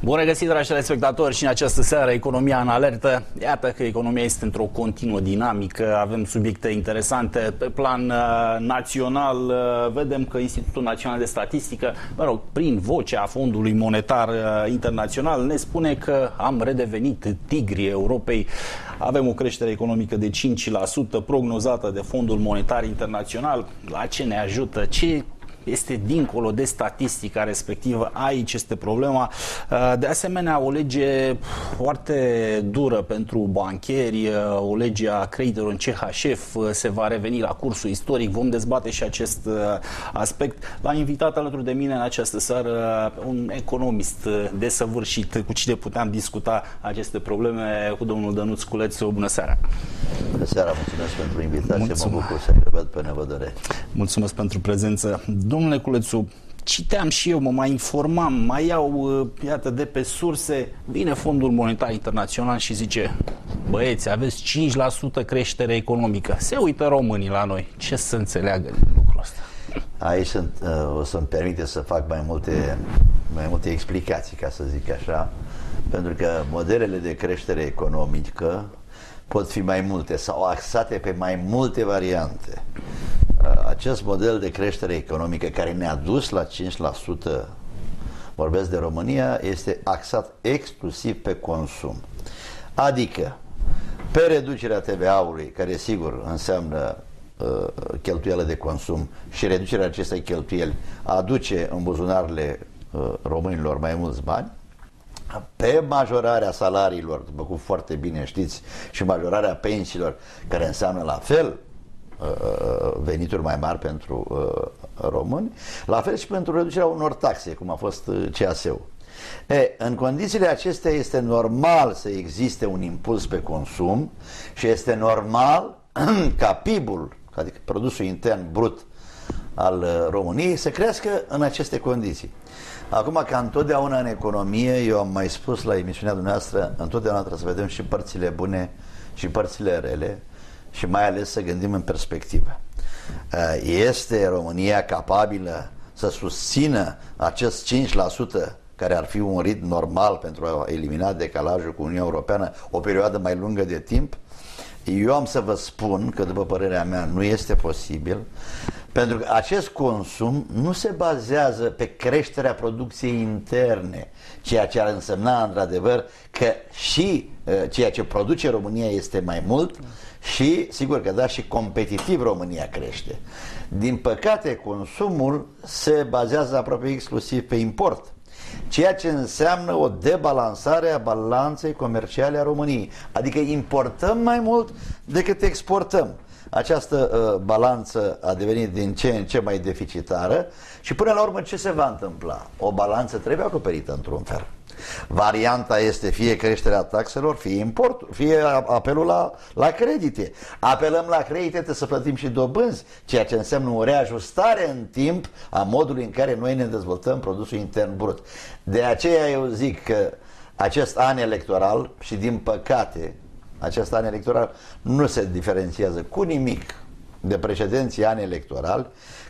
Bun regăsit, dragi telespectatori, și în această seară Economia în alertă. Iată că economia este într-o continuă dinamică, avem subiecte interesante pe plan național. Vedem că Institutul Național de Statistică, prin vocea Fondului Monetar Internațional, ne spune că am redevenit tigrii Europei. Avem o creștere economică de 5% prognozată de Fondul Monetar Internațional. La ce ne ajută? Ce este dincolo de statistica respectivă? Aici este problema. De asemenea, o lege foarte dură pentru bancheri, o lege a creditelor în CHF, se va reveni la cursul istoric. Vom dezbate și acest aspect. L-am invitat alături de mine în această seară un economist desăvârșit cu cine puteam discuta aceste probleme, cu domnul Dănuț Culețu. Bună seara! Bună seara, mulțumesc pentru invitație, mă bucur să-i revăd pe nevădăre. Mulțumesc pentru prezență. Domnule Culețu, citeam și eu, mă mai informam, mai iau, iată, de pe surse, vine Fondul Monetar Internațional și zice: băieți, aveți 5% creștere economică. Se uită românii la noi. Ce să înțeleagă din lucrul ăsta? Aici o să-mi permite să fac mai multe explicații, ca să zic așa, pentru că modelele de creștere economică pot fi mai multe sau axate pe mai multe variante. Acest model de creștere economică care ne-a dus la 5%, vorbesc de România, este axat exclusiv pe consum. Adică pe reducerea TVA-ului, care sigur înseamnă cheltuială de consum, și reducerea acestei cheltuieli aduce în buzunarele românilor mai mulți bani, pe majorarea salariilor, după cum foarte bine știți, și majorarea pensiilor, care înseamnă la fel venituri mai mari pentru români, la fel și pentru reducerea unor taxe, cum a fost CAS-ul. În condițiile acestea este normal să existe un impuls pe consum și este normal ca PIB-ul, adică produsul intern brut al României, să crească în aceste condiții. Acum, ca întotdeauna în economie, eu am mai spus la emisiunea dumneavoastră, întotdeauna trebuie să vedem și părțile bune și părțile rele și mai ales să gândim în perspectivă. Este România capabilă să susțină acest 5%, care ar fi un ritm normal pentru a elimina decalajul cu Uniunea Europeană, o perioadă mai lungă de timp? Eu am să vă spun că, după părerea mea, nu este posibil, pentru că acest consum nu se bazează pe creșterea producției interne, ceea ce ar însemna, într-adevăr, că și ceea ce produce România este mai mult și, sigur că da, și competitiv România crește. Din păcate, consumul se bazează aproape exclusiv pe import, ceea ce înseamnă o debalansare a balanței comerciale a României. Adică importăm mai mult decât exportăm. Această balanță a devenit din ce în ce mai deficitară și până la urmă ce se va întâmpla? O balanță trebuie acoperită într-un fel. Varianta este fie creșterea taxelor, fie importul, fie apelul la credite. Apelăm la credite, trebuie să plătim și dobânzi, ceea ce înseamnă o reajustare în timp a modului în care noi ne dezvoltăm produsul intern brut. De aceea eu zic că acest an electoral, și din păcate acest an electoral nu se diferențiază cu nimic de precedenții ani electorali,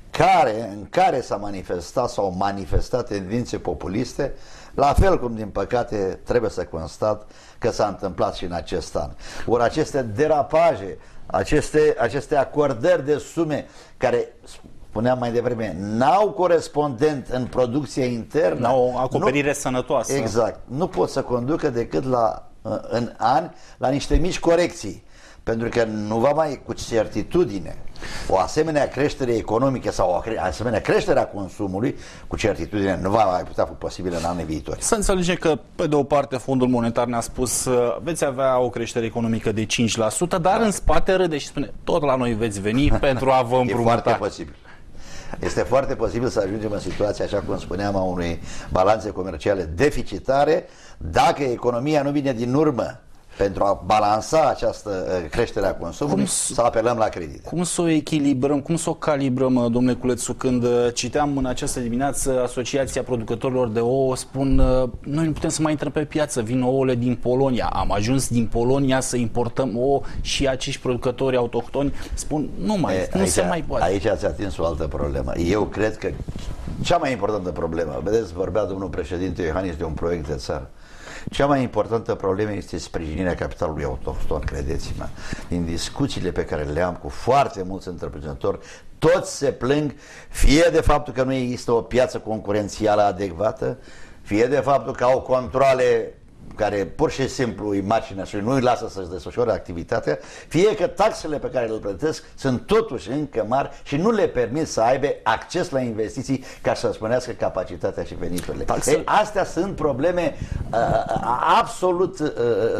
în care s-a manifestat sau manifestat tendințe populiste, la fel cum, din păcate, trebuie să constat că s-a întâmplat și în acest an. Ori aceste derapaje, aceste acordări de sume care, spuneam mai devreme, n-au corespondent în producția internă, n-au o acoperire sănătoasă. Exact. Nu pot să conducă decât în ani la niște mici corecții. Pentru că nu va mai cu certitudine o asemenea creștere economică sau o asemenea creștere a consumului, cu certitudine nu va mai putea fi posibilă în anii viitori. Să înțelegem că, pe de o parte, Fondul Monetar ne-a spus veți avea o creștere economică de 5%, dar în spate râde și spune tot la noi veți veni pentru a vă împrumuta. E foarte posibil. Este foarte posibil să ajungem în situația, așa cum spuneam, a unei balanțe comerciale deficitare, dacă economia nu vine din urmă pentru a balansa această creștere a consumului, să apelăm la credite. Cum să o echilibrăm, cum să o calibrăm, domnule Culețu? Când citeam în această dimineață Asociația Producătorilor de Ouă, spun noi nu putem să mai intrăm pe piață, vin ouăle din Polonia. Am ajuns din Polonia să importăm ouă și acești producători autohtoni spun nu se mai poate. Aici ați atins o altă problemă. Eu cred că cea mai importantă problemă, vedeți, vorbea domnul președinte Iohannis de un proiect de țară. Cea mai importantă problemă este sprijinirea capitalului autohton, credeți-mă. Din discuțiile pe care le am cu foarte mulți întreprinzători, toți se plâng fie de faptul că nu există o piață concurențială adecvată, fie de faptul că au controale care pur și simplu îi macină și nu îi lasă să-și desfășoare activitatea, fie că taxele pe care le plătesc sunt totuși încă mari și nu le permit să aibă acces la investiții ca să spunească capacitatea și veniturile. Astea sunt probleme absolut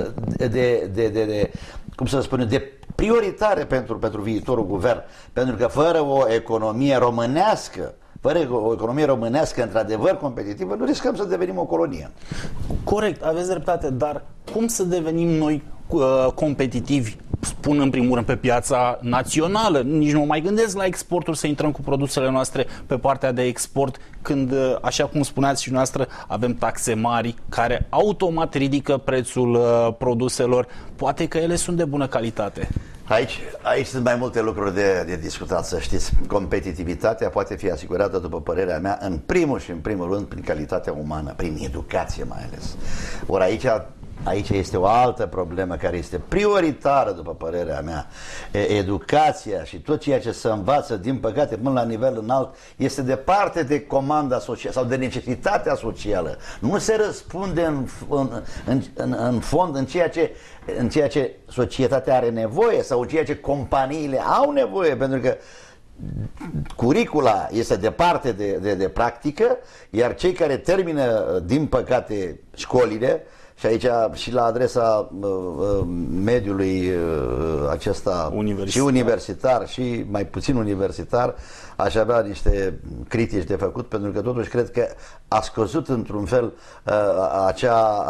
cum să spun, de prioritare pentru viitorul guvern, pentru că fără o economie românească, într-adevăr competitivă, nu riscăm să devenim o colonie. Corect, aveți dreptate, dar cum să devenim noi competitivi, spun în primul rând, pe piața națională? Nici nu mă mai gândesc la exporturi, să intrăm cu produsele noastre pe partea de export, când, așa cum spuneați și noastră, avem taxe mari care automat ridică prețul produselor. Poate că ele sunt de bună calitate. Aici sunt mai multe lucruri de discutat, să știți. Competitivitatea poate fi asigurată, după părerea mea, în primul rând, prin calitatea umană, prin educație mai ales. Ori aici este o altă problemă care este prioritară, după părerea mea. Educația și tot ceea ce se învață, din păcate, până la nivel înalt, este departe de comanda socială sau de necesitatea socială. Nu se răspunde în fond în ceea ce societatea are nevoie sau în ceea ce companiile au nevoie, pentru că curicula este departe de practică, iar cei care termină, din păcate, școlile, și aici și la adresa mediului acesta și universitar și mai puțin universitar, aș avea niște critici de făcut, pentru că totuși cred că a scăzut într-un fel acea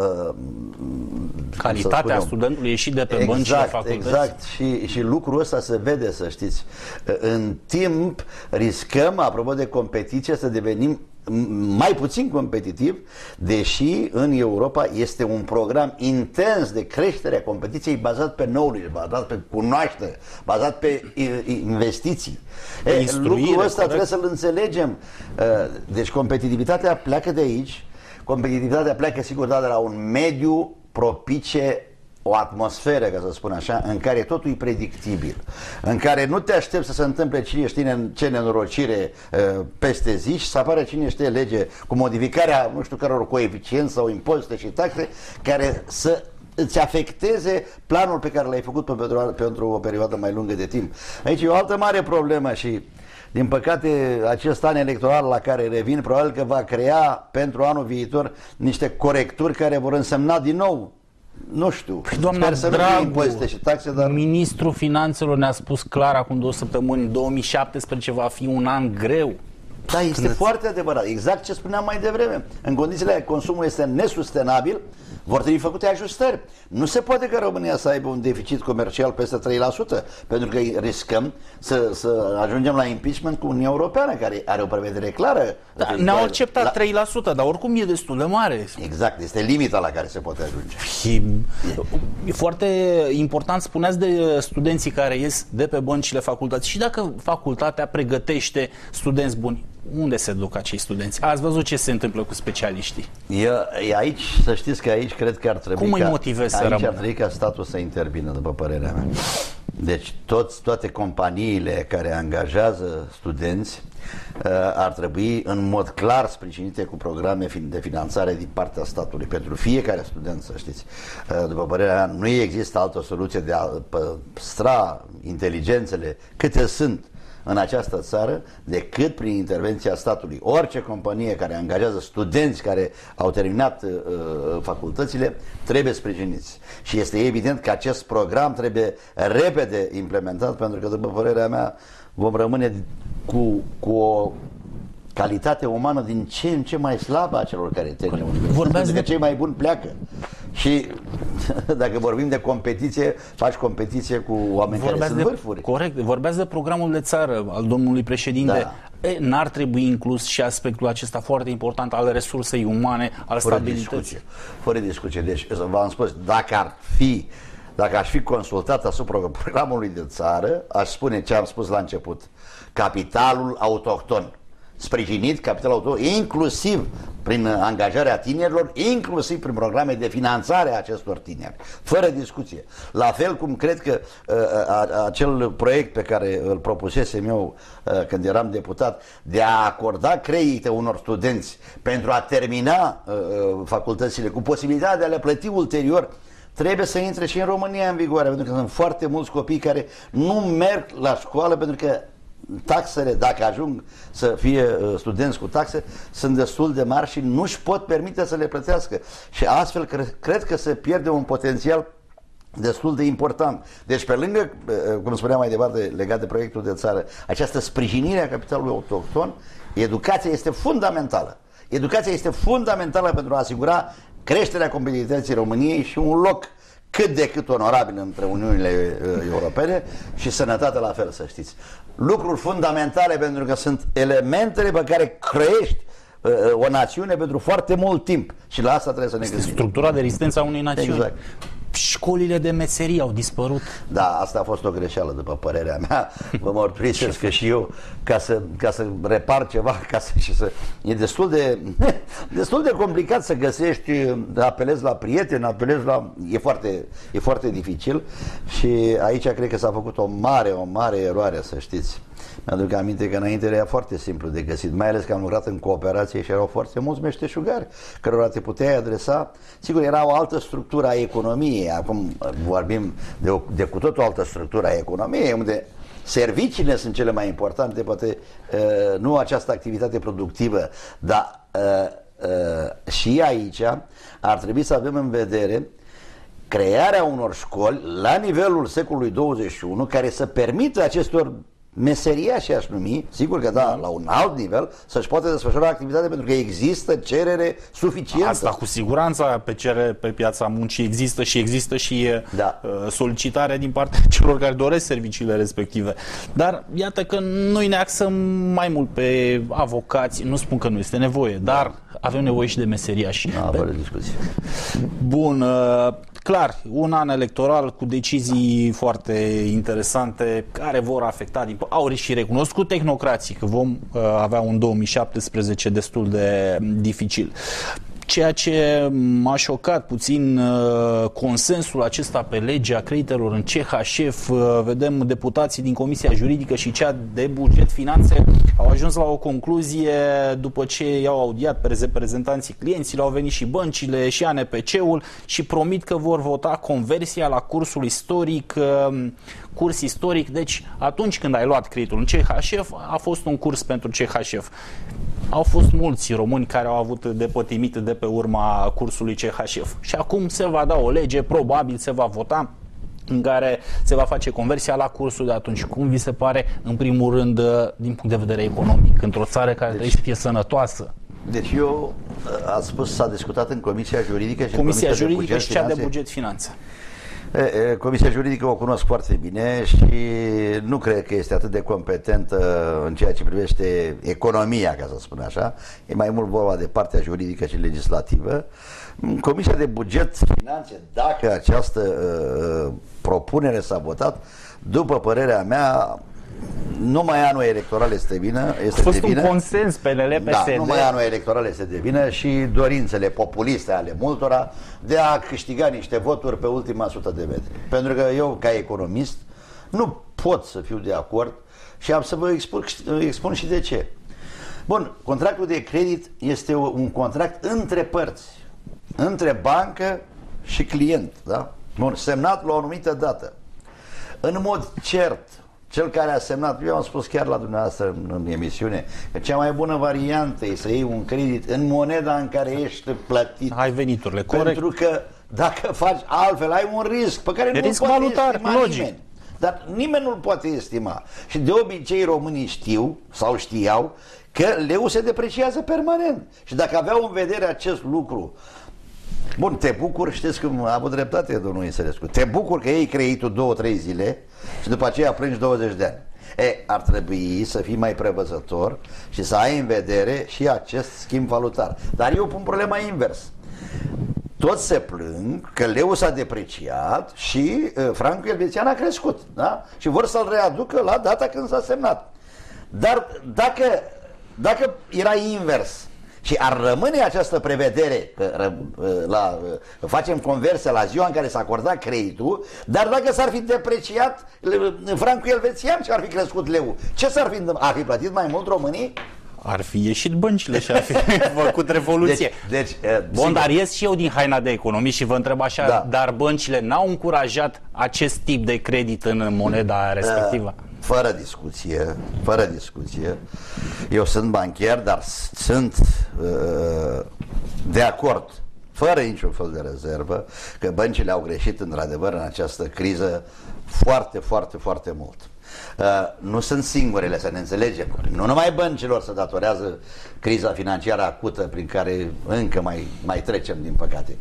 calitatea studentului ieșit de pe bănci la facultăți. Exact, și lucrul ăsta se vede, să știți. În timp riscăm, apropo de competiție, să devenim mai puțin competitiv, deși în Europa este un program intens de creștere a competiției bazat pe knowledge, bazat pe cunoaștere, bazat pe investiții. Lucrul ăsta trebuie să-l înțelegem. Deci competitivitatea pleacă de aici, competitivitatea pleacă sigur de la un mediu propice, o atmosferă, ca să spun așa, în care totul e predictibil, în care nu te aștepți să se întâmple cine știe ce nenorocire peste zi și să apară cine știe lege cu modificarea nu știu căror coeficienți sau impozite și taxe care să îți afecteze planul pe care l-ai făcut pentru o perioadă mai lungă de timp. Aici e o altă mare problemă și din păcate acest an electoral la care revin probabil că va crea pentru anul viitor niște corecturi care vor însemna din nou, nu știu, doamna sper să nu fie impozite și taxe, dar... Ministrul Finanțelor ne-a spus clar acum 2 săptămâni, 2017 va fi un an greu. Da, este foarte adevărat, exact ce spuneam mai devreme. În condițiile în care consumul este nesustenabil, vor trebui făcute ajustări. Nu se poate ca România să aibă un deficit comercial peste 3%, pentru că riscăm să ajungem la impeachment cu Uniunea Europeană, care are o prevedere clară. Da, ne-au acceptat 3%, dar oricum e destul de mare. Exact, este limita la care se poate ajunge. E foarte important, spuneați de studenții care ies de pe băncile facultății. Și dacă facultatea pregătește studenți buni, unde se duc acei studenți? Ați văzut ce se întâmplă cu specialiștii? Aici, să știți că aici cred că ar trebui ar trebui ca statul să intervină, după părerea mea. Deci toate companiile care angajează studenți ar trebui în mod clar sprijinite cu programe de finanțare din partea statului pentru fiecare student, să știți. După părerea mea, nu există altă soluție de a păstra inteligențele câte sunt în această țară decât prin intervenția statului. Orice companie care angajează studenți care au terminat facultățile trebuie sprijiniți. Și este evident că acest program trebuie repede implementat, pentru că, după părerea mea, vom rămâne cu o calitate umană din ce în ce mai slabă a celor care termină universitatea, pentru că cei mai buni pleacă. Și dacă vorbim de competiție, faci competiție cu oameni care sunt vârfuri. Corect, vorbeați de programul de țară al domnului președinte. Da. N-ar trebui inclus și aspectul acesta foarte important al resursei umane, al stabilității. Fără discuție. Deci, v-am spus, dacă aș fi consultat asupra programului de țară, aș spune ce am spus la început. Capitalul autohton sprijinit capitalul autohton, inclusiv prin angajarea tinerilor, inclusiv prin programe de finanțare a acestor tineri, fără discuție. La fel cum cred că acel proiect pe care îl propusesem eu când eram deputat, de a acorda credite unor studenți pentru a termina facultățile cu posibilitatea de a le plăti ulterior, trebuie să intre și în România în vigoare, pentru că sunt foarte mulți copii care nu merg la școală pentru că taxele, dacă ajung să fie studenți cu taxe, sunt destul de mari și nu își pot permite să le plătească. Și astfel cred că se pierde un potențial destul de important. Deci pe lângă, cum spuneam mai departe, legat de proiectul de țară, această sprijinire a capitalului autohton, educația este fundamentală. Educația este fundamentală pentru a asigura creșterea competitivității României și un loc cât de cât onorabil între Uniunile Europene și sănătatea la fel, să știți. Lucruri fundamentale pentru că sunt elementele pe care crești o națiune pentru foarte mult timp și la asta trebuie să ne gândim. Structura de rezistență a unei națiuni. Exact. Școlile de meserie au dispărut. Da, asta a fost o greșeală, după părerea mea. Vă mărturisesc că și eu, ca să repar ceva, e destul de complicat să găsești, apelezi la prieteni, e foarte dificil și aici cred că s-a făcut o mare eroare, să știți. Mi-aduc aminte că înainte era foarte simplu de găsit, mai ales că am lucrat în cooperație și erau foarte mulți meșteșugari cărora te puteai adresa. Sigur, era o altă structură a economiei, acum vorbim de cu tot o altă structură a economiei, unde serviciile sunt cele mai importante, poate nu această activitate productivă, dar și aici ar trebui să avem în vedere crearea unor școli la nivelul secolului 21 care să permită acestor meseriași, aș numi, sigur că da, la un alt nivel, să-și poată desfășura activitatea pentru că există cerere suficientă. Asta cu siguranță pe piața muncii există și da. Solicitarea din partea celor care doresc serviciile respective. Dar iată că noi ne axăm mai mult pe avocați, nu spun că nu este nevoie, dar avem nevoie și de meseriași. Fără discuție. Bun, clar, un an electoral cu decizii foarte interesante care vor afecta, au și recunoscut tehnocrații că vom avea un 2017 destul de dificil. Ceea ce m-a șocat puțin, consensul acesta pe legea creditelor în CHF, vedem deputații din Comisia Juridică și cea de Buget Finanțe au ajuns la o concluzie după ce i-au audiat pe reprezentanții clienților, au venit și băncile și ANPC-ul și promit că vor vota conversia la cursul istoric, curs istoric, deci atunci când ai luat creditul în CHF, a fost un curs pentru CHF. Au fost mulți români care au avut de pătimit de pe urma cursului CHF. Și acum se va da o lege, probabil se va vota, în care se va face conversia la cursul de atunci. Cum vi se pare, în primul rând, din punct de vedere economic, într-o țară care trebuie să fie sănătoasă? Deci eu, ați spus, s-a discutat în Comisia Juridică și Comisia Juridică și cea de Buget Finanțe. Comisia Juridică o cunosc foarte bine și nu cred că este atât de competentă în ceea ce privește economia, ca să spun așa. E mai mult vorba de partea juridică și legislativă. Comisia de Buget Finanțe, dacă această propunere s-a votat, după părerea mea, numai anul electoral este de vină. A fost un consens PNL-PSD. Da, numai anul electoral este de vină și dorințele populiste ale multora de a câștiga niște voturi pe ultima 100 de metri. Pentru că eu, ca economist, nu pot să fiu de acord și am să vă expun și de ce. Bun, contractul de credit este un contract între părți, între bancă și client, da? Bun, semnat la o anumită dată. În mod cert, cel care a semnat, eu am spus chiar la dumneavoastră în emisiune, că cea mai bună variantă e să iei un credit în moneda în care ești plătit. Ai veniturile, corect. Pentru că dacă faci altfel, ai un risc pe care nu-l poate estima nimeni. Dar nimeni nu-l poate estima. Și de obicei românii știu sau știau că leu se depreciază permanent. Și dacă aveau în vedere acest lucru, bun, te bucur, știți cum a avut dreptate domnul Isărescu, te bucur că iei creditul 2-3 zile și după aceea plângi 20 de ani. Ar trebui să fii mai prevăzător și să ai în vedere și acest schimb valutar. Dar eu pun problema invers. Toți se plâng că leu s-a depreciat și francul elvețian a crescut, da? Și vor să-l readucă la data când s-a semnat. Dar dacă dacă era invers și ar rămâne această prevedere că facem conversia la ziua în care s-a acordat creditul, dar dacă s-ar fi depreciat francul elvețian și ar fi crescut leu, ce s-ar fi întâmplat? Ar fi plătit mai mult românii? Ar fi ieșit băncile și ar fi făcut revoluție. Bun, dar ies și eu din haina de economie și vă întreb așa, da. Dar băncile n-au încurajat acest tip de credit în moneda respectivă? Fără discuție. Eu sunt bancher, dar sunt de acord, fără niciun fel de rezervă, că băncile au greșit într-adevăr în această criză foarte mult. Nu sunt singurele, să ne înțelegem. Nu numai băncilor se datorează criza financiară acută prin care încă mai trecem, din păcate,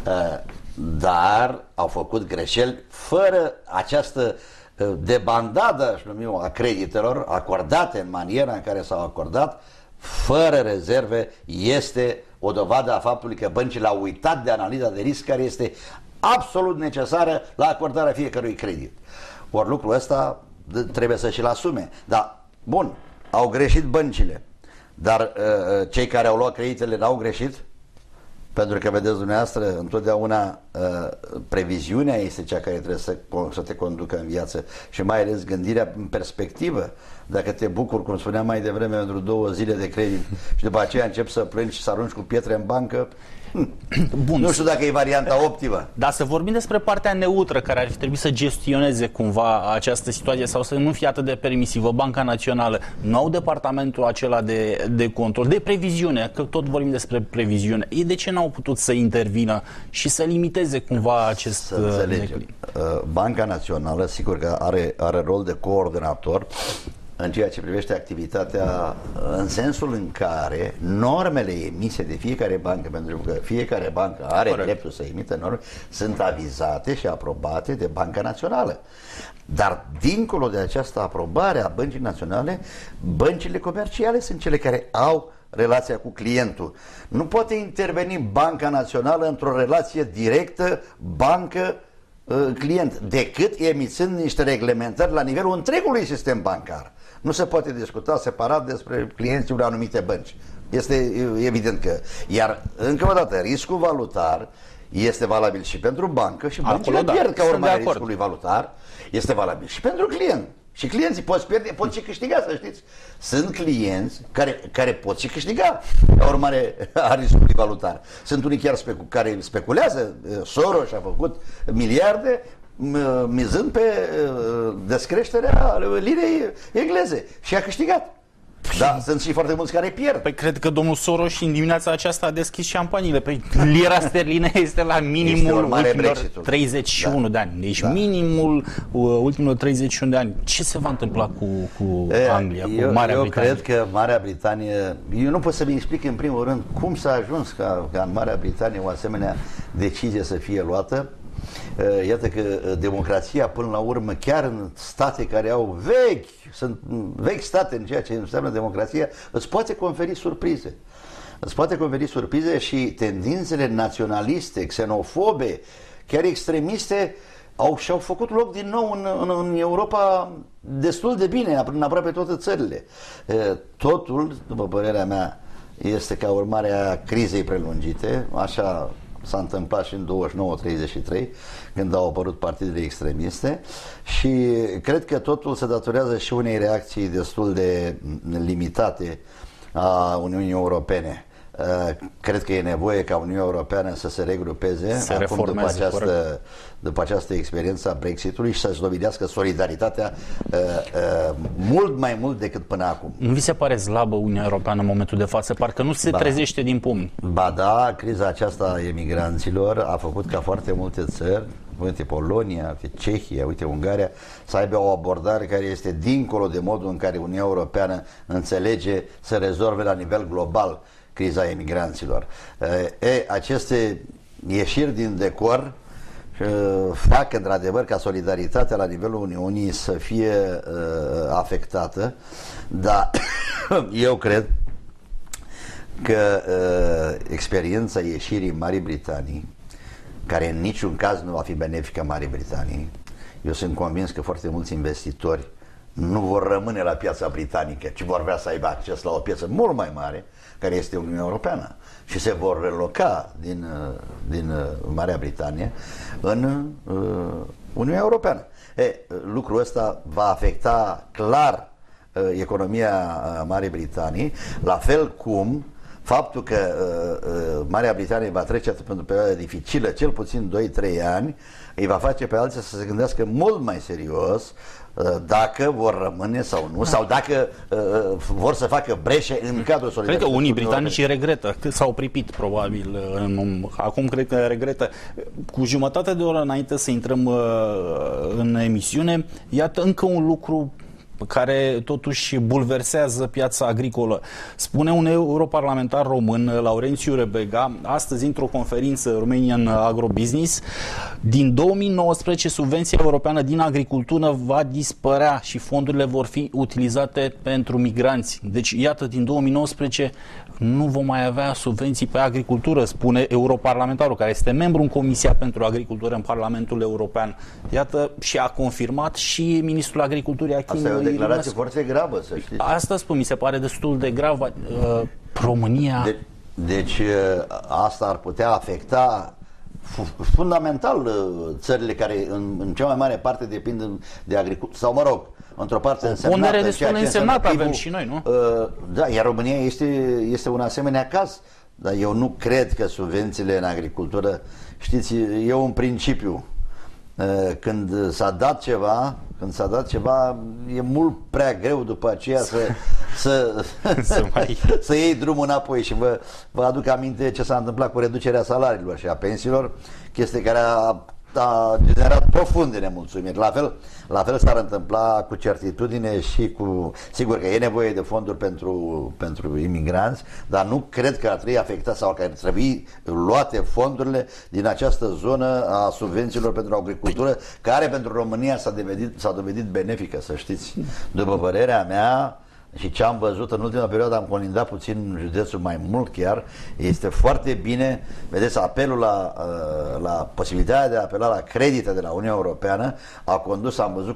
dar au făcut greșeli fără această debandadă, aș numi eu, a creditelor acordate în maniera în care s-au acordat, fără rezerve, este o dovadă a faptului că băncile au uitat de analiza de risc care este absolut necesară la acordarea fiecărui credit. Ori lucrul ăsta trebuie să și-l asume. Dar, bun, au greșit băncile, dar cei care au luat creditele n-au greșit? Pentru că, vedeți dumneavoastră, întotdeauna previziunea este cea care trebuie să te conducă în viață și mai ales gândirea în perspectivă. Dacă te bucuri, cum spuneam mai devreme, pentru 2 zile de credit și după aceea începi să plângi și să arunci cu pietre în bancă, bun, nu știu dacă e varianta optimă. Dar să vorbim despre partea neutră care ar trebui să gestioneze cumva această situație sau să nu fie atât de permisivă. Banca Națională nu au departamentul acela de control, de previziune, că tot vorbim despre previziune. De ce n-au putut să intervină și să limiteze cumva acest declin? Banca Națională, sigur că are rol de coordonator în ceea ce privește activitatea, în sensul în care normele emise de fiecare bancă, pentru că fiecare bancă are dreptul să emite norme, sunt avizate și aprobate de Banca Națională. Dar dincolo de această aprobare a Băncii Naționale, băncile comerciale sunt cele care au relația cu clientul. Nu poate interveni Banca Națională într-o relație directă bancă-client, decât emițând niște reglementări la nivelul întregului sistem bancar. Nu se poate discuta separat despre clienții unei anumite bănci. Este evident că... Iar, încă o dată, riscul valutar este valabil și pentru bancă și băncile pierd ca urmare a riscului valutar. Este valabil și pentru client. Și clienții pot pierde, pot și câștiga, să știți. Sunt clienți care pot și câștiga ca urmare a riscului valutar. Sunt unii chiar care speculează. Soros a făcut miliarde mizând pe descreșterea lirei engleze și a câștigat. Da, sunt și foarte mulți care pierd. Păi cred că domnul Soros în dimineața aceasta a deschis șampaniile. Păi lira sterlină este la minimul ultimilor 31 de ani. Deci minimul ultimilor 31 de ani. Ce se va întâmpla cu Anglia, cu Marea Britanie? Eu cred că Marea Britanie... Eu nu pot să-mi explic în primul rând cum s-a ajuns ca în Marea Britanie o asemenea decizie să fie luată. Iată că democrația, până la urmă, chiar în state care au sunt vechi state în ceea ce înseamnă democrația, îți poate conferi surprize. Îți poate conferi surprize și tendințele naționaliste, xenofobe, chiar extremiste, și-au făcut loc din nou în Europa destul de bine, în aproape toate țările. Totul, după părerea mea, este ca urmare a crizei prelungite, așa s-a întâmplat și în 29-33, când au apărut partidele extremiste, și cred că totul se datorează și unei reacții destul de limitate a Uniunii Europene. Cred că e nevoie ca Uniunea Europeană să se regrupeze acum după această experiență a Brexitului și să-și dovedească solidaritatea mult mai mult decât până acum. Nu vi se pare slabă Uniunea Europeană în momentul de față? Parcă nu se trezește din pumni. Ba da, criza aceasta a emigranților a făcut ca foarte multe țări, uite Polonia, uite Cehia, uite Ungaria, să aibă o abordare care este dincolo de modul în care Uniunea Europeană înțelege să rezolve la nivel global criza emigranților. Aceste ieșiri din decor fac într-adevăr ca solidaritatea la nivelul Uniunii să fie afectată, dar eu cred că experiența ieșirii Marii Britanii, care în niciun caz nu va fi benefică Marii Britanii, eu sunt convins că foarte mulți investitori nu vor rămâne la piața britanică, ci vor vrea să aibă acces la o piață mult mai mare, care este Uniunea Europeană, și se vor reloca din Marea Britanie în Uniunea Europeană. Lucrul ăsta va afecta clar economia Marii Britanii, la fel cum faptul că Marea Britanie va trece pentru o perioadă dificilă, cel puțin 2-3 ani, îi va face pe alții să se gândească mult mai serios dacă vor rămâne sau nu, sau dacă vor să facă breșe în cadrul solidarității. Cred că unii britanici regretă, că s-au pripit probabil, acum cred că regretă. Cu jumătate de oră înainte să intrăm în emisiune, iată încă un lucru care totuși bulversează piața agricolă. Spune un europarlamentar român, Laurențiu Rebega, astăzi într-o conferință Romanian Agrobusiness, din 2019 subvenția europeană din agricultură va dispărea și fondurile vor fi utilizate pentru migranți. Deci, iată, din 2019 nu vom mai avea subvenții pe agricultură, spune europarlamentarul, care este membru în Comisia pentru Agricultură în Parlamentul European. Iată, și a confirmat și ministrul agriculturii Achim. Asta e o declarație foarte gravă, să știți. Asta spun, mi se pare destul de grav. România... Deci asta ar putea afecta fundamental țările care în cea mai mare parte depind de agricultură, sau mă rog, într-o parte însemnată. O pondere destul de însemnată avem și noi, nu? Da, iar România este un asemenea caz. Dar eu nu cred că subvențiile în agricultură, știți, e un principiu. Când s-a dat ceva, e mult prea greu după aceea să iei drumul înapoi. Și vă aduc aminte ce s-a întâmplat cu reducerea salariilor și a pensiilor, chestie care a generat profunde nemulțumiri. La fel s-ar întâmpla cu certitudine și cu... Sigur că e nevoie de fonduri pentru imigranți, dar nu cred că ar trebui afectat sau că ar trebui luate fondurile din această zonă a subvențiilor pentru agricultură, care pentru România s-a dovedit benefică, să știți. După părerea mea, și ce am văzut în ultima perioadă, am colindat puțin județul mai mult chiar, este foarte bine, vedeți, apelul la posibilitatea de a apela la credite de la Uniunea Europeană a condus, am văzut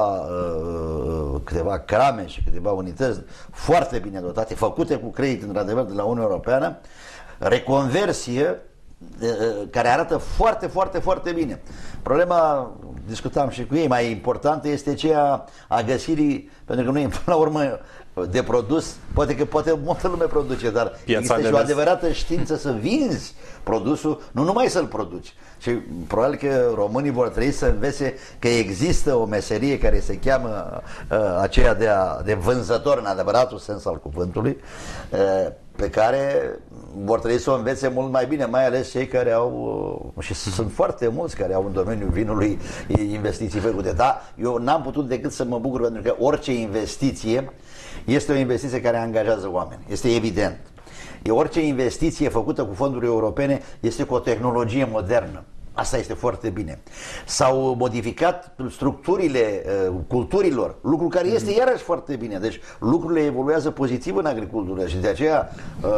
câteva crame și câteva unități foarte bine dotate, făcute cu credit într-adevăr de la Uniunea Europeană, reconversie care arată foarte, foarte, foarte bine. Problema, discutam și cu ei, mai importantă este ceea a găsirii, pentru că nu e până la urmă de produs, poate multă lume produce, dar există și o adevărată știință să vinzi produsul, nu numai să-l produci. Și probabil că românii vor trebui să învețe că există o meserie care se cheamă aceea de vânzător în adevăratul sens al cuvântului, pe care vor trebui să o învețe mult mai bine, mai ales cei care au, și sunt foarte mulți care au în domeniul vinului investiții făcute. Dar eu n-am putut decât să mă bucur, pentru că orice investiție este o investiție care angajează oameni, este evident. Orice investiție făcută cu fonduri europene este cu o tehnologie modernă. Asta este foarte bine. S-au modificat structurile culturilor, lucru care este iarăși foarte bine. Deci lucrurile evoluează pozitiv în agricultură și de aceea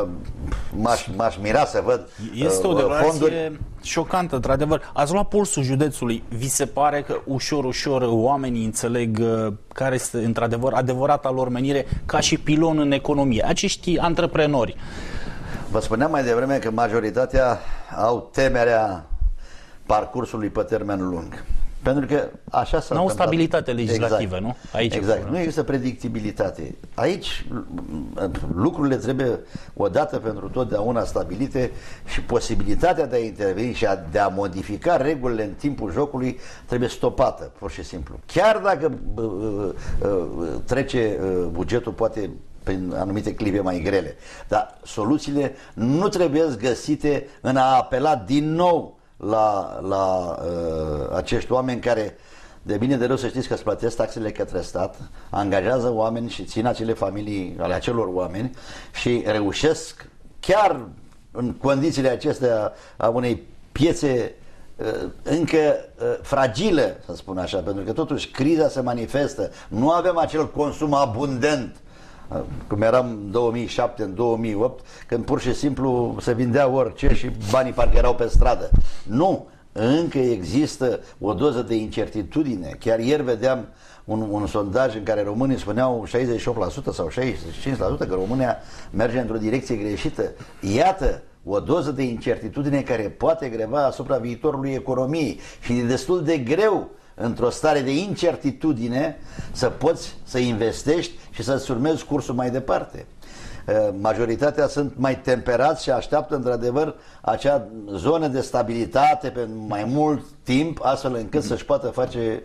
m-aș mira să văd este o declarație șocantă, într-adevăr. Ați luat pulsul județului. Vi se pare că ușor oamenii înțeleg care este într-adevăr adevărata lor menire ca și pilon în economie? Acești antreprenori. Vă spuneam mai devreme că majoritatea au temerea parcursului pe termen lung. Pentru că așa s-a n-au stabilitate legislativă, exact. Nu? Aici exact. Nu există predictibilitate. Aici lucrurile trebuie odată pentru totdeauna stabilite și posibilitatea de a interveni și de a modifica regulile în timpul jocului trebuie stopată, pur și simplu. Chiar dacă trece bugetul poate prin anumite clipe mai grele. Dar soluțiile nu trebuie găsite în a apela din nou la acești oameni care, de bine de rău să știți că îți plătesc taxele către stat, angajează oameni și țin acele familii ale acelor oameni și reușesc chiar în condițiile acestea a unei piețe încă fragile, să spun așa, pentru că totuși criza se manifestă, nu avem acel consum abundent cum eram în 2007, în 2008, când pur și simplu se vindea orice și banii parcă erau pe stradă. Nu, încă există o doză de incertitudine. Chiar ieri vedeam un sondaj în care românii spuneau 68% sau 65% că România merge într-o direcție greșită. Iată o doză de incertitudine care poate greva asupra viitorului economiei și e destul de greu într-o stare de incertitudine să poți să investești și să-ți urmezi cursul mai departe. Majoritatea sunt mai temperați și așteaptă într-adevăr acea zonă de stabilitate pe mai mult timp, astfel încât să-și poată face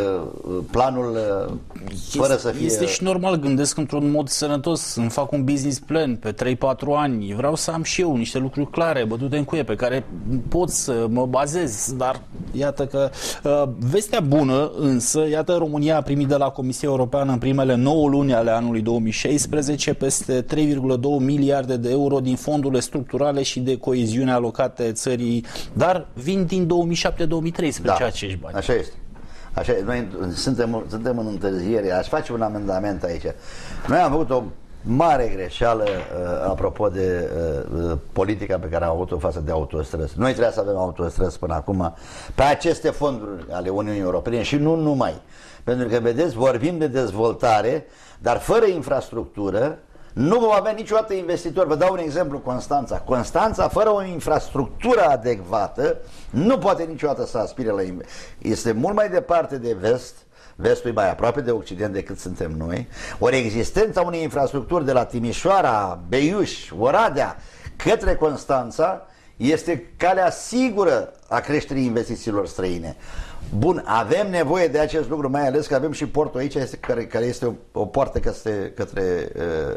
planul fără să fie... Este și normal, gândesc într-un mod sănătos, îmi fac un business plan pe 3-4 ani, vreau să am și eu niște lucruri clare, bătute în cuie, pe care pot să mă bazez, dar iată că vestea bună însă, iată, România a primit de la Comisia Europeană în primele 9 luni ale anului 2016 peste 3,2 miliarde de euro din fondurile structurale și de coeziune alocate țării, dar vin din 2007-2013 acești bani. Așa este. Așa, noi suntem în întârziere. Aș face un amendament aici. Noi am făcut o mare greșeală apropo de politica pe care am avut-o față de autostrăzi. Noi trebuia să avem autostrăzi până acum pe aceste fonduri ale Uniunii Europene și nu numai. Pentru că, vedeți, vorbim de dezvoltare, dar fără infrastructură nu vom avea niciodată investitori. Vă dau un exemplu, Constanța. Constanța, fără o infrastructură adecvată, nu poate niciodată să aspire la este mult mai departe de vest, vestul e mai aproape de Occident decât suntem noi. Ori existența unei infrastructuri de la Timișoara, Beiuș, Oradea către Constanța este calea sigură a creșterii investițiilor străine. Bun, avem nevoie de acest lucru, mai ales că avem și portul aici, care este o poartă către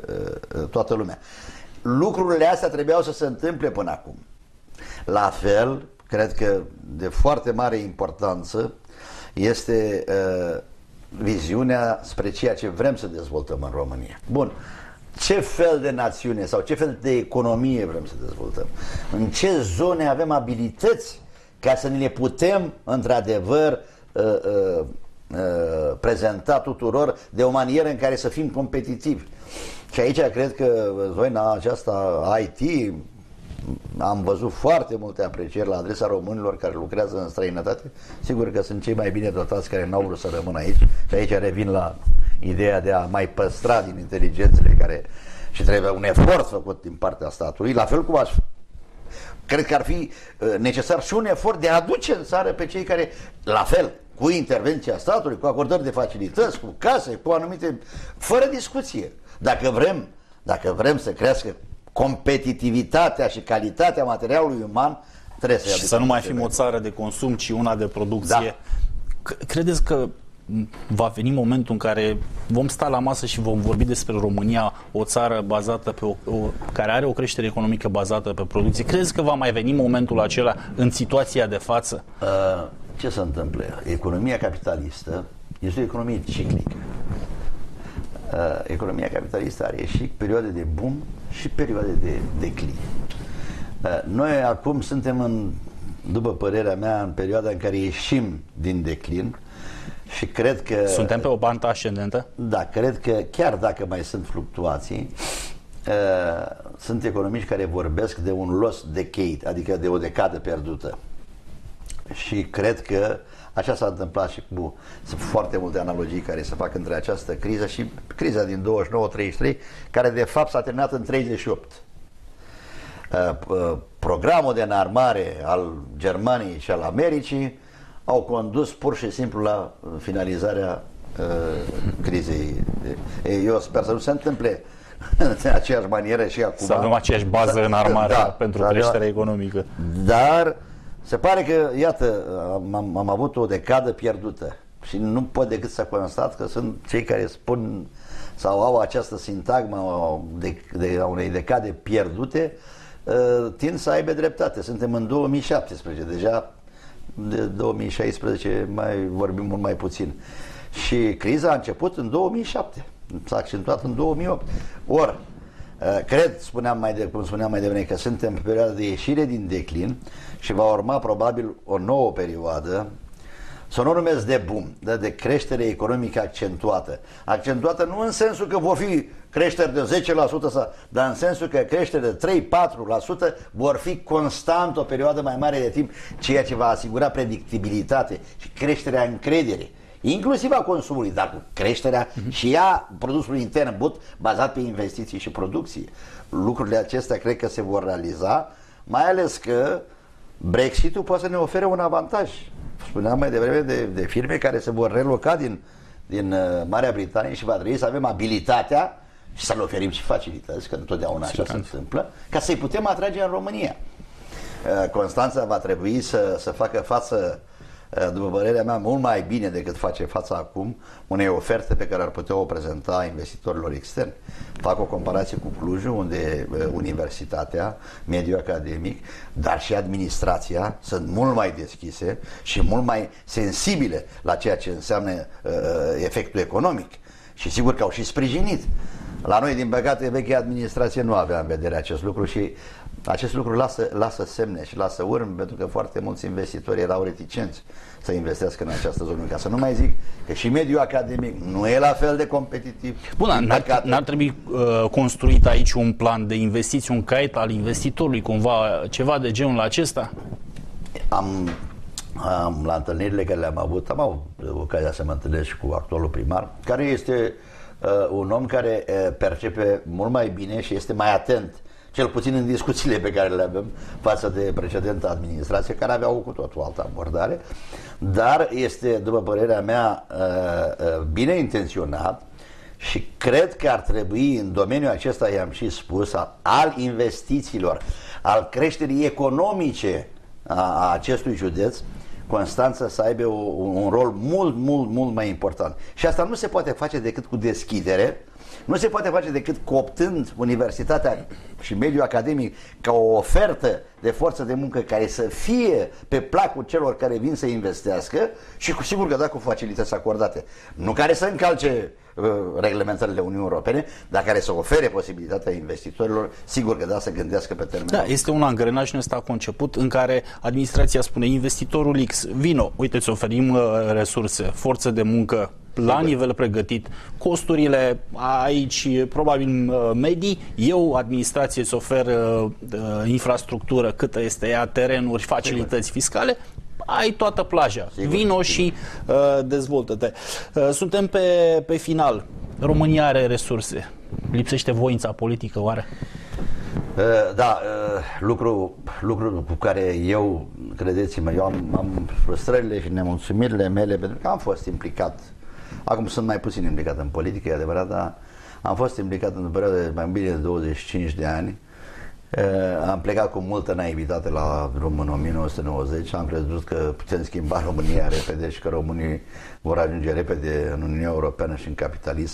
toată lumea. Lucrurile astea trebuiau să se întâmple până acum. La fel, cred că de foarte mare importanță este viziunea spre ceea ce vrem să dezvoltăm în România. Bun, ce fel de națiune sau ce fel de economie vrem să dezvoltăm? În ce zone avem abilități ca să ne le putem, într-adevăr, prezenta tuturor de o manieră în care să fim competitivi. Și aici cred că zona aceasta IT, am văzut foarte multe aprecieri la adresa românilor care lucrează în străinătate. Sigur că sunt cei mai bine dotați care n-au vrut să rămână aici. Și aici revin la ideea de a mai păstra din inteligențele care... și trebuie un efort făcut din partea statului, la fel cum cred că ar fi necesar și un efort de a aduce în țară pe cei care, la fel, cu intervenția statului, cu acordări de facilități, cu case, cu anumite, fără discuție. Dacă vrem să crească competitivitatea și calitatea materialului uman, trebuie să și să nu mai fim o țară de consum, ci una de producție. Da. Credeți că va veni momentul în care vom sta la masă și vom vorbi despre România, o țară bazată pe care are o creștere economică bazată pe producție? Credeți că va mai veni momentul acela în situația de față? Ce se întâmplă? Economia capitalistă este o economie ciclică. Economia capitalistă are și perioade de boom și perioade de declin. Noi acum suntem, după părerea mea, în perioada în care ieșim din declin. Și cred că... Suntem pe o bantă ascendentă? Da, cred că chiar dacă mai sunt fluctuații, sunt economiști care vorbesc de un lost decade, adică de o decadă pierdută. Și cred că așa s-a întâmplat și cu foarte multe analogii care se fac între această criză și criza din 29-33, care de fapt s-a terminat în 38. Programul de înarmare al Germaniei și al Americii au condus pur și simplu la finalizarea crizei. Eu sper să nu se întâmple în aceeași manieră și acum. Să avem aceeași bază în armare pentru creșterea economică. Dar se pare că, iată, am avut o decadă pierdută și nu pot decât să constat că sunt cei care spun sau au această sintagmă de unei decade pierdute, tind să aibă dreptate. Suntem în 2017, deja de 2016 mai vorbim mult mai puțin. Și criza a început în 2007, s-a accentuat în 2008. Ori, cred, cum spuneam mai devreme, că suntem pe perioada de ieșire din declin și va urma probabil o nouă perioadă să nu o numesc de boom, dar de creștere economică accentuată. Accentuată nu în sensul că vor fi creșteri de 10%, dar în sensul că creșteri de 3-4% vor fi constant o perioadă mai mare de timp, ceea ce va asigura predictibilitate și creșterea încrederii, inclusiv a consumului, dar cu creșterea și a produsului intern brut bazat pe investiții și producție. Lucrurile acestea cred că se vor realiza, mai ales că Brexit-ul poate să ne ofere un avantaj. Spuneam mai devreme de firme care se vor reloca din Marea Britanie și va trebui să avem abilitatea și să le oferim și facilități, că întotdeauna așa se întâmplă, ca să-i putem atrage în România. Constanța va trebui să facă față, după părerea mea, mult mai bine decât face față acum unei oferte pe care ar putea o prezenta investitorilor externi. Fac o comparație cu Clujul, unde universitatea, mediul academic, dar și administrația sunt mult mai deschise și mult mai sensibile la ceea ce înseamnă efectul economic. Și sigur că au și sprijinit. La noi, din păcate, vechea administrație nu avea în vedere acest lucru și acest lucru lasă semne și lasă urme, pentru că foarte mulți investitori erau reticenți să investească în această zonă. Ca să nu mai zic că și mediul academic nu e la fel de competitiv. Bun, n-ar trebui construit aici un plan de investiții, un caiet al investitorului, cumva, ceva de genul acesta? La întâlnirile care le-am avut, am avut ocazia să mă întâlnesc cu actualul primar, care este un om care percepe mult mai bine și este mai atent, cel puțin în discuțiile pe care le avem, față de precedenta administrație, care avea cu totul altă abordare, dar este, după părerea mea, bine intenționat și cred că ar trebui, în domeniul acesta, i-am și spus, al investițiilor, al creșterii economice a acestui județ, Constanța să aibă un rol mult mai important. Și asta nu se poate face decât cu deschidere, nu se poate face decât cooptând universitatea și mediul academic ca o ofertă de forță de muncă care să fie pe placul celor care vin să investească și cu sigur că da, cu facilități acordate. Nu care să încalce reglementările Uniunii Europene, dar care să ofere posibilitatea investitorilor, sigur că da, să gândească pe termen. Da, este un angrenaj din ăsta conceput în care administrația spune investitorul X, vino, uite, îți oferim resurse, forță de muncă la nivel pregătit, costurile aici probabil medii, eu, administrație, îți ofer infrastructură, câtă este ea, terenuri, facilități fiscale, ai toată plaja. Sigur, vino și dezvoltă-te. Suntem pe final. România are resurse. Lipsește voința politică, oare? Da, lucru cu care eu, credeți-mă, eu am frustrările și nemulțumirile mele, pentru că am fost implicat. Acum sunt mai puțin implicat în politică, e adevărat, dar am fost implicat în o perioadă de mai bine de 25 de ani. Am plecat cu multă naivitate la drum în 1990. Am crezut că putem schimba România repede și că românii vor ajunge repede în Uniunea Europeană și în capitalism.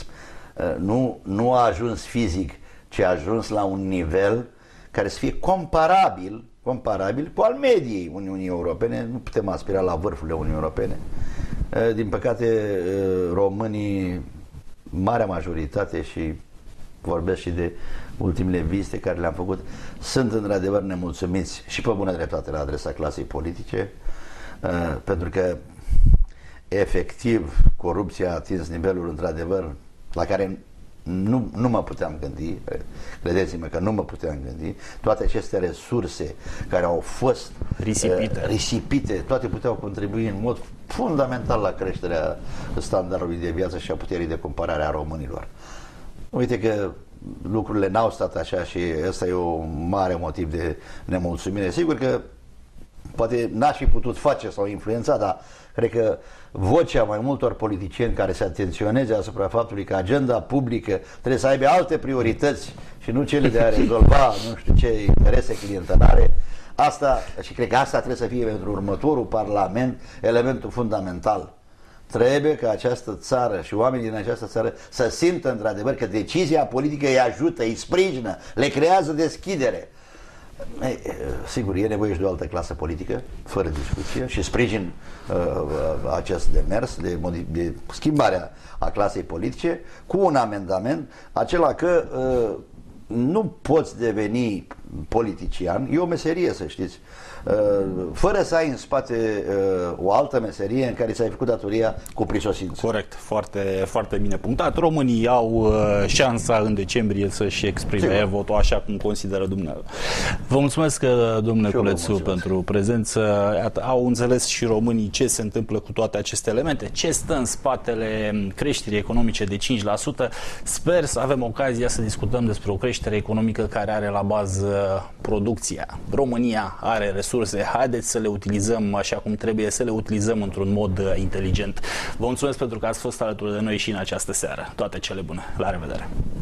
Nu a ajuns fizic, ci a ajuns la un nivel care să fie comparabil cu al mediei Uniunii Europene. Nu putem aspira la vârfurile Uniunii Europene. Din păcate, românii, marea majoritate, și vorbesc și de ultimele vizite care le-am făcut, sunt într-adevăr nemulțumiți și pe bună dreptate la adresa clasei politice, pentru că efectiv corupția a atins nivelul într-adevăr la care nu mă puteam gândi, credeți-mă că nu mă puteam gândi. Toate aceste resurse care au fost risipite, toate puteau contribui în mod fundamental la creșterea standardului de viață și a puterii de cumpărare a românilor. Uite că lucrurile n-au stat așa și ăsta e un mare motiv de nemulțumire. Sigur că poate n-aș fi putut face sau influența, dar cred că vocea mai multor politicieni care se atenționeze asupra faptului că agenda publică trebuie să aibă alte priorități și nu cele de a rezolva nu știu ce interese clientelare, asta, și cred că asta trebuie să fie pentru următorul Parlament elementul fundamental. Trebuie ca această țară și oamenii din această țară să simtă într-adevăr că decizia politică îi ajută, îi sprijină, le creează deschidere. Sigur, e nevoie și de o altă clasă politică, fără discuție, și sprijin acest demers de schimbarea a clasei politice cu un amendament, acela că nu poți deveni politician, e o meserie, să știți. Fără să ai în spate o altă meserie în care ți-ai făcut datoria cu prisosință. Corect, foarte, foarte bine punctat. Românii au șansa în decembrie să-și exprime votul așa cum consideră dumneavoastră. Vă mulțumesc, domnule Culețu, pentru prezență. Iată, au înțeles și românii ce se întâmplă cu toate aceste elemente, ce stă în spatele creșterii economice de 5%. Sper să avem ocazia să discutăm despre o creștere economică care are la bază producția. România are resurse, haideți să le utilizăm așa cum trebuie, să le utilizăm într-un mod inteligent. Vă mulțumesc pentru că ați fost alături de noi și în această seară. Toate cele bune. La revedere!